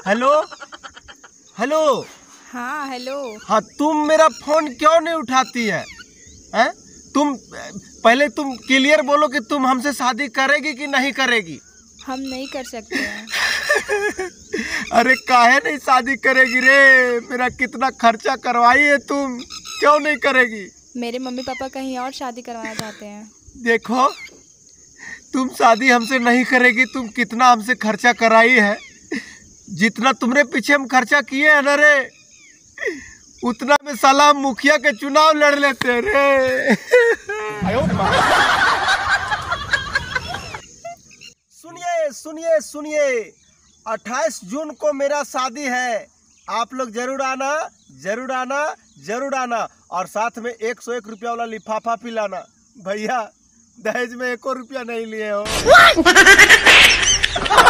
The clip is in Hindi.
Hello hello. हाँ हेलो। हाँ, तुम मेरा फोन क्यों नहीं उठाती है? हैं? तुम पहले तुम क्लियर बोलो कि तुम हमसे शादी करेगी कि नहीं करेगी? हम नहीं कर सकते हैं। अरे काहे नहीं शादी करेगी रे? मेरा कितना खर्चा करवाई है तुम, क्यों नहीं करेगी? मेरे मम्मी पापा कहीं और शादी करवाना चाहते हैं। देखो, तुम शादी हमसे नहीं करेगी, तुम कितना हमसे खर्चा कराई है। जितना तुमरे पीछे हम खर्चा किए हैं ना रे, उतना में साला मुखिया के चुनाव लड़ लेते रे। सुनिए सुनिए सुनिए, 28 जून को मेरा शादी है। आप लोग जरूर आना, जरूर आना, जरूर आना। और साथ में 101 रुपया वाला लिफाफा पिलाना। भैया, दहेज में 1 रुपया नहीं लिए हो।